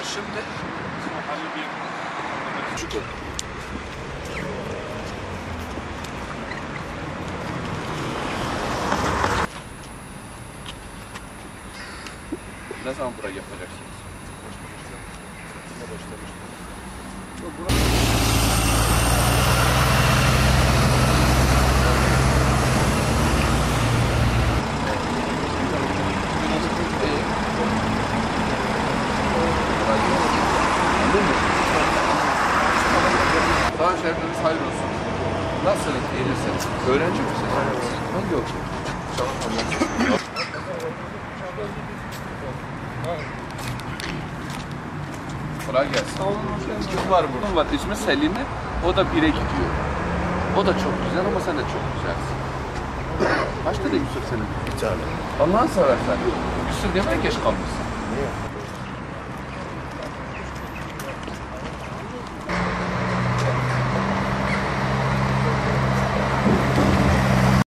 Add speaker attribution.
Speaker 1: Şimdi ne zaman burayı yapacaksınız? Daha şehriniz hayırlı olsun. Nasıl gelirsin? Öğrenci misin? Hangi okul? Kolay gelsin. Kız var burada. Var. İsmi Selime. O da 1'e gidiyor. O da çok güzel ama sen de çok güzelsin. Kaç tane Yusuf senin?
Speaker 2: Bir tane.
Speaker 1: Allah'ın seversen. Yusuf demeye geç kalmışsın.
Speaker 2: Niye?